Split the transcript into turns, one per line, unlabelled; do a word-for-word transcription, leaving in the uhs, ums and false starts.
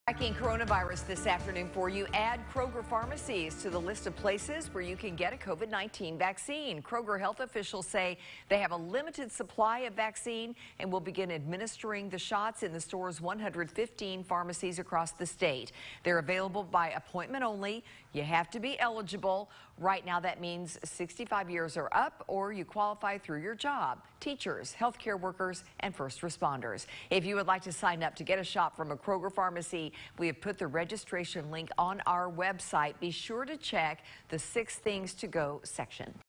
Tracking coronavirus this afternoon for you. Add Kroger pharmacies to the list of places where you can get a COVID nineteen vaccine. Kroger health officials say they have a limited supply of vaccine and will begin administering the shots in the store's one hundred fifteen pharmacies across the state. They're available by appointment only. You have to be eligible. Right now, that means sixty-five years or up, or you qualify through your job. Teachers, healthcare workers, and first responders. If you would like to sign up to get a shot from a Kroger pharmacy, we have put the registration link on our website. Be sure to check the Six Things to Go section.